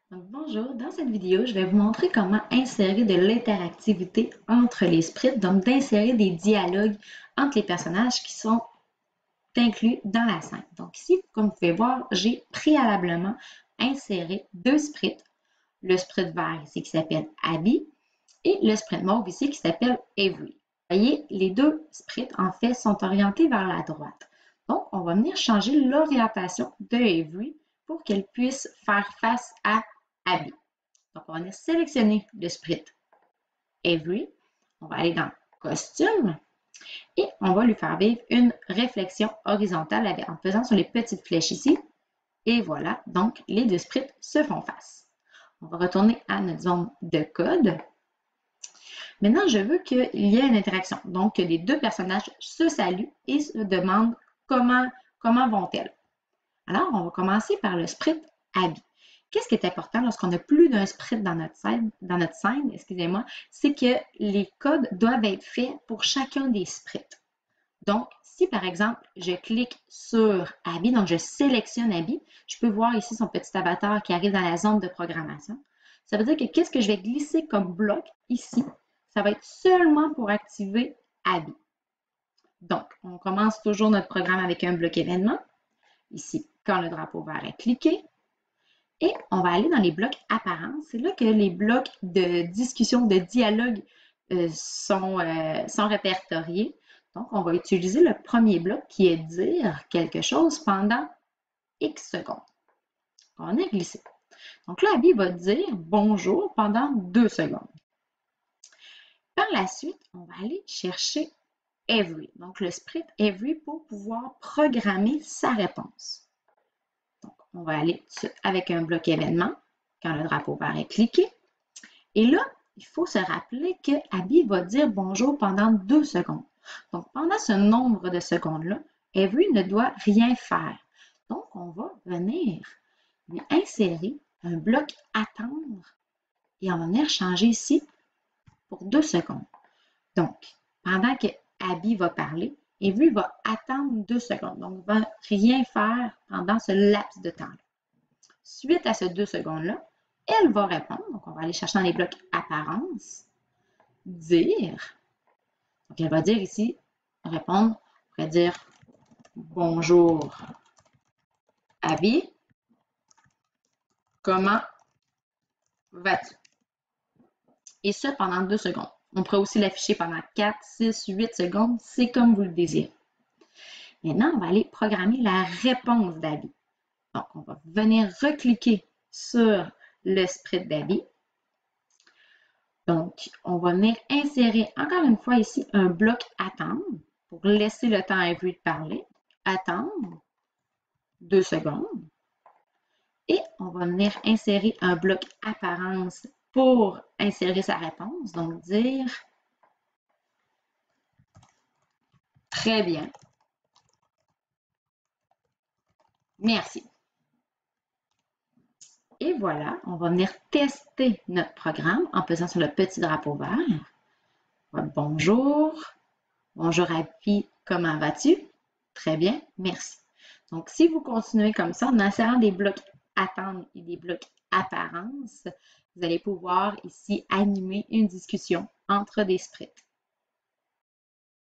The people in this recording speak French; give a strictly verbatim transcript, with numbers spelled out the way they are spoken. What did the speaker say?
Donc, bonjour, dans cette vidéo, je vais vous montrer comment insérer de l'interactivité entre les sprints, donc d'insérer des dialogues entre les personnages qui sont inclus dans la scène. Donc ici, comme vous pouvez voir, j'ai préalablement inséré deux sprints. Le sprint vert ici qui s'appelle Abby et le sprint mauve ici qui s'appelle Avery. Vous voyez, les deux sprints en fait sont orientés vers la droite. Donc, on va venir changer l'orientation de Avery pour qu'elle puisse faire face à Abby. Donc, on va venir sélectionner le sprint Avery. On va aller dans Costume et on va lui faire vivre une réflexion horizontale en pesant sur les petites flèches ici. Et voilà, donc les deux sprints se font face. On va retourner à notre zone de code. Maintenant, je veux qu'il y ait une interaction. Donc, que les deux personnages se saluent et se demandent comment, comment vont-elles. Alors, on va commencer par le sprint Abby. Qu'est-ce qui est important lorsqu'on a plus d'un sprint dans notre scène, dans notre scène, excusez-moi, c'est que les codes doivent être faits pour chacun des sprints. Donc, si par exemple, je clique sur Abby, donc je sélectionne Abby, je peux voir ici son petit avatar qui arrive dans la zone de programmation. Ça veut dire que qu'est-ce que je vais glisser comme bloc ici? Ça va être seulement pour activer Abby. Donc, on commence toujours notre programme avec un bloc événement. Ici, quand le drapeau vert est cliqué. Et on va aller dans les blocs apparents. C'est là que les blocs de discussion, de dialogue euh, sont, euh, sont répertoriés. Donc, on va utiliser le premier bloc qui est dire quelque chose pendant X secondes. On a glissé. Donc là, Abby va dire bonjour pendant deux secondes. Par la suite, on va aller chercher Every. Donc, le sprint Every pour pouvoir programmer sa réponse. Donc, on va aller avec un bloc événement quand le drapeau vert est cliqué. Et là, il faut se rappeler que Abby va dire bonjour pendant deux secondes. Donc, pendant ce nombre de secondes-là, Avery ne doit rien faire. Donc, on va venir lui insérer un bloc attendre et on va venir changer ici pour deux secondes. Donc, pendant que Abby va parler, Avery va attendre deux secondes. Donc, ne va rien faire pendant ce laps de temps-là. Suite à ces deux secondes-là, elle va répondre. Donc, on va aller chercher dans les blocs apparence, dire. Donc, elle va dire ici, répondre, on pourrait dire bonjour Abby, comment vas-tu? Et ça pendant deux secondes. On pourrait aussi l'afficher pendant quatre, six, huit secondes, c'est comme vous le désirez. Maintenant, on va aller programmer la réponse d'Abby. Donc, on va venir recliquer sur le sprint d'Abby. Donc, on va venir insérer encore une fois ici un bloc attendre pour laisser le temps à Avery de parler. Attendre deux secondes. Et on va venir insérer un bloc apparence pour insérer sa réponse. Donc, dire très bien. Merci. Et voilà, on va venir tester notre programme en pesant sur le petit drapeau vert. Bonjour. Bonjour Abby, comment vas-tu? Très bien, merci. Donc, si vous continuez comme ça, en insérant des blocs attendre et des blocs apparence, vous allez pouvoir ici animer une discussion entre des sprints.